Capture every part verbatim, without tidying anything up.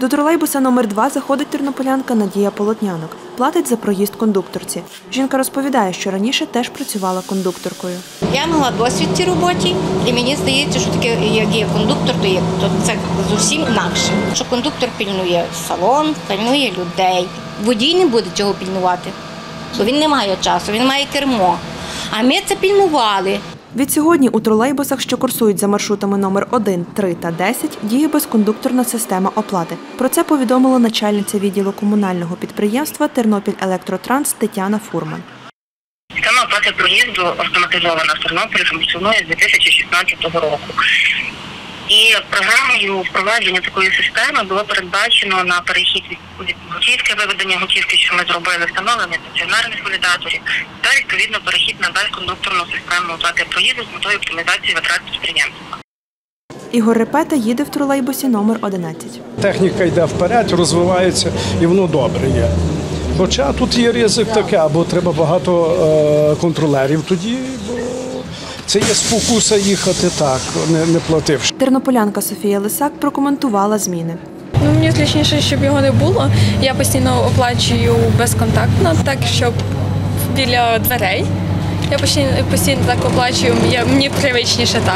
До тролейбуса номер два заходить тернополянка Надія Полотнянок. Платить за проїзд кондукторці. Жінка розповідає, що раніше теж працювала кондукторкою. Я мала досвід в цій роботі, і мені здається, що таке, як є кондуктор, то, є, то це зовсім інакше. Що кондуктор пільнує салон, пільнує людей. Водій не буде цього пільнувати, бо він не має часу, він має кермо. А ми це пільнували. Відсьогодні у тролейбусах, що курсують за маршрутами номер один, три та десять, діє безкондукторна система оплати. Про це повідомила начальниця відділу комунального підприємства «Тернопіль-Електротранс» Тетяна Фурман. Система оплати проїзду автоматизована в Тернополі функціонує з дві тисячі шістнадцятого року. І програмою впровадження такої системи було передбачено на перехід від готівки, виведення готівки, що ми зробили, встановлення стаціонарних валідаторів, та відповідно перехід на безкондукторну систему оплати проїзду з метою оптимізації витрат підприємства. Ігор Репета їде в тролейбусі номер одинадцять. Техніка йде вперед, розвивається і воно добре є. Хоча тут є ризик таке, або треба багато е, контролерів тоді, бо це є спокуса їхати так, не, не плативши. Тернополянка Софія Лисак прокоментувала зміни. Ну, мені зручніше, щоб його не було. Я постійно оплачую безконтактно, так, щоб біля дверей. Я постійно, постійно так оплачую, я, мені привичніше так.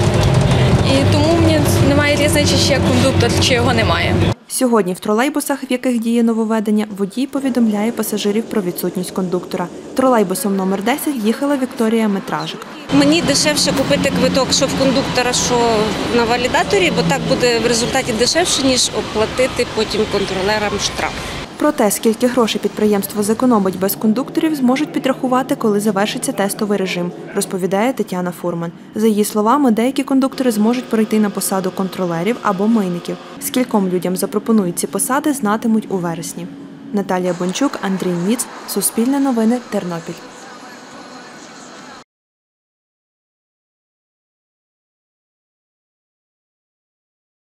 І тому мені немає різниці, чи є кондуктор, чи його немає. Сьогодні в тролейбусах, в яких діє нововведення, водій повідомляє пасажирів про відсутність кондуктора. Тролейбусом номер десять їхала Вікторія Метражик. Мені дешевше купити квиток, що в кондуктора, що на валідаторі, бо так буде в результаті дешевше, ніж оплатити потім контролерам штраф. Про те, скільки грошей підприємство зекономить без кондукторів, зможуть підрахувати, коли завершиться тестовий режим, розповідає Тетяна Фурман. За її словами, деякі кондуктори зможуть перейти на посаду контролерів або мийників. Скільком людям запропонують ці посади, знатимуть у вересні. Наталія Бончук, Андрій Міц, Суспільне новини, Тернопіль.